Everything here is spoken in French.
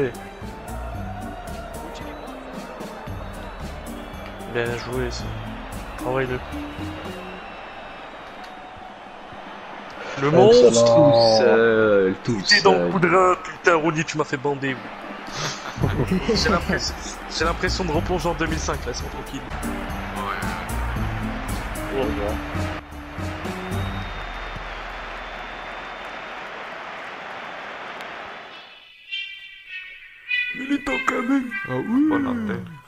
joué. Bien joué, ça. Travaille-le. Le monstre! Tout T'es dans le seul. coup de rein, putain, Ronny, tu m'as fait bander. J'ai l'impression de replonger en 2005, laisse-moi tranquille. Ouais. Il est incoming! Ah oui. Bonne antenne.